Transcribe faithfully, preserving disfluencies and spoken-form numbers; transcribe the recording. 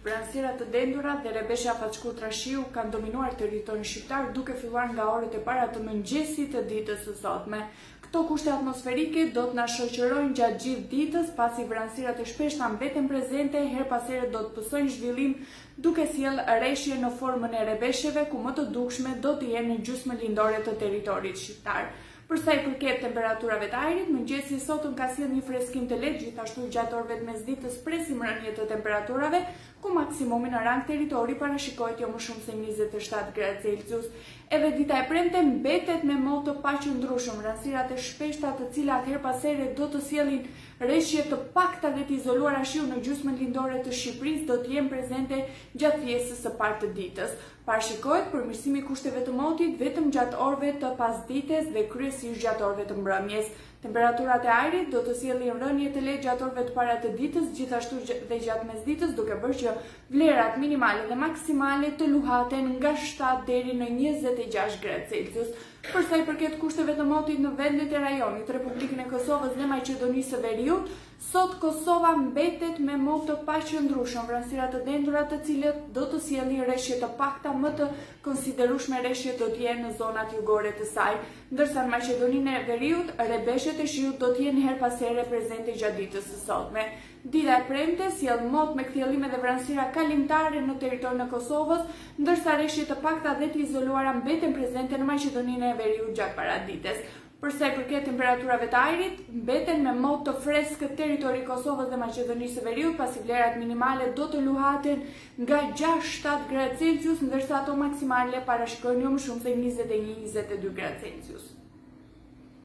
Vranësira të dendura dhe rebeshja faqkutra shiu kanë dominuar territorin shqiptar duke filluar nga orët e para të mëngjesit të ditës së sotme. Këto kushte atmosferike do të na shoqërojnë gjatë gjithë ditës, pasi vranësirat e shpeshta mbeten prezente, her pas here do të pësojnë zhvillim duke sjellë rreshje në formën e rebeshjeve, ku më të dukshme do të jenë në gjysmën lindore të territorit shqiptar. Për sa i përket temperaturave të ajrit, mëngjesi sotëm ka sjellë një freskim të lehtë, gjithashtu gjatë orëve të mesditës presim rënje të temperaturave, ku maksimumi në rang territori parashikohet jo më shumë se njëzet e shtatë gradë Celsius. Edhe dita e premte mbetet me mo të paqëndrueshëm, vranësirat e shpeshta të cilat her pas here do të sjellin rreshje të pakta dhe të izoluara shiu në gjysmën lindore të Shqipërisë do të jenë prezente gjatë pjesës së parë të ditës. Parashikohet përmirësimi i kushteve të motit vetëm gjatë orëve të pasdites dhe kryesisht gjatë orëve të mbrëmjes. Temperaturat e ajrit do të sjellin rënje të lehtë gjatë orëve të para të ditës, gjithashtu dhe gjatë mesditës, duke bërë që vlerat minimale dhe maksimale të luhaten nga shtatë deri në njëzet e gjashtë gradë Celsius. Për sa i përket kushteve të motit në vendet e rajonit, Republikën e Kosovës dhe Maqedonisë së Veriut, sot Kosova mbetet me mo të paqëndrueshëm, vranësira të dendura të cilët do të sjellin rreshje të pakta, më të konsiderueshme rreshje do të jenë në zonat jugore të saj, ndërsa në Maqedoninë e Veriut rebeshjet e shiut do të jenë her pas here prezente gjatë ditës së sotme. Dita e premte sjell mot me kthjellime dhe vranësira kalimtare në territorin e Kosovës, ndërsa rreshje të pakta dhe të izoluara mbeten prezente në Maqedoninë e Veriut gjatë paradites. Për sa i përket temperaturave të ajrit, mbeten me mod të freskët territori i Kosovës dhe Maqedonisë së Veriut, pasi vlerat minimale do të luhaten nga gjashtë shtatë gradë Celsius, ndërsa ato maksimale parashikohen jo më shumë se njëzet e një njëzet e dy gradë Celsius.